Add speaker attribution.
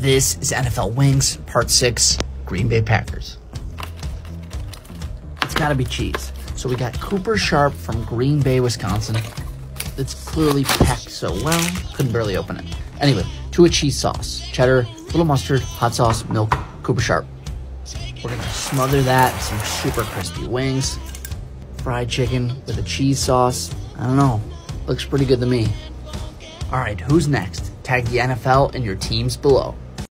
Speaker 1: This is NFL Wings, Part 6, Green Bay Packers. It's gotta be cheese. So we got Cooper Sharp from Green Bay, Wisconsin. It's clearly packed so well, couldn't barely open it. Anyway, to a cheese sauce. Cheddar, little mustard, hot sauce, milk, Cooper Sharp. We're gonna smother that in some super crispy wings. Fried chicken with a cheese sauce. I don't know, looks pretty good to me. All right, who's next? Tag the NFL and your teams below.